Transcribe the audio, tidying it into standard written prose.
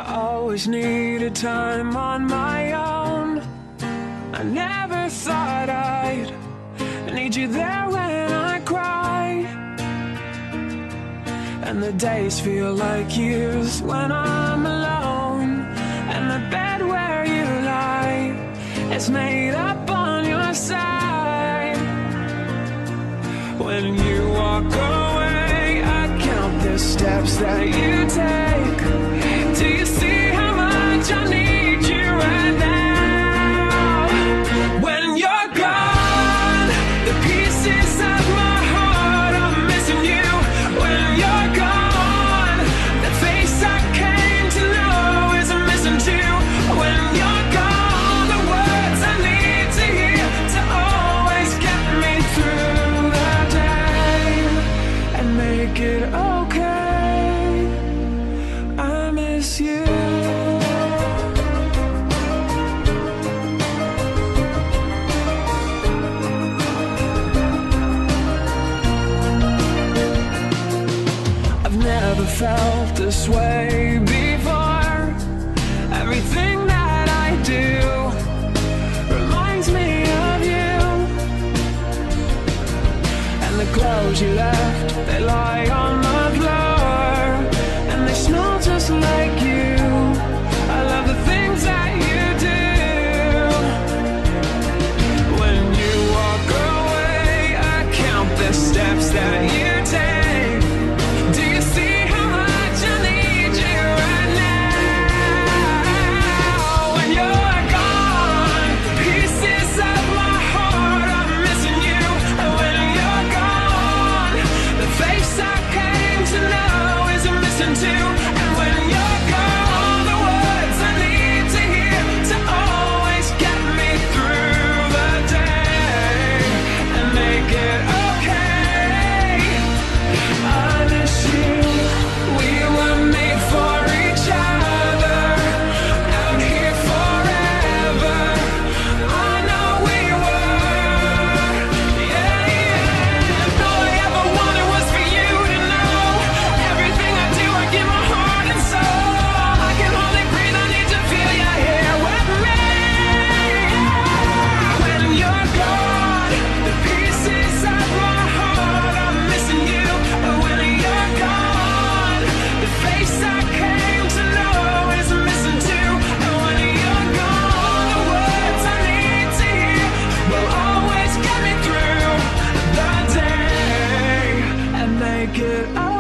always needed time on my own. I never thought I'd need you there when I cry, and the days feel like years when I'm alone. And the bed where you lie is made up on your side. When you walk away, I count the steps that you take. Do you see how much I need you right now? When you're gone, the pieces of my heart are missing you. When you're gone, the face I came to know is missing too. When you're gone, the words I need to hear to always get me through the day and make it okay. I miss you. I've never felt this way before. Everything that I do reminds me of you. And the clothes you left, they lie on the floor, and they smell just like you. I love the things that you do. When you walk away, I count the steps that you take. Do you see how much I need you right now? When you're gone, pieces of my heart are missing you. When you're gone, the face I came to know is missing too. And when you're gone, the words I need to hear to always get me through the day and make it okay. I miss you. We were made for each other, out here forever. I know we were, yeah, yeah. And all I ever wanted was for you to know everything I do, I give my heart and soul. I can hardly breathe, I need to feel you here with me. When you're gone, the pieces of my heart are missing you. When you're gone, the face I came to know is missing too. And when you're gone, the words I need to hear will always get me through the day and make it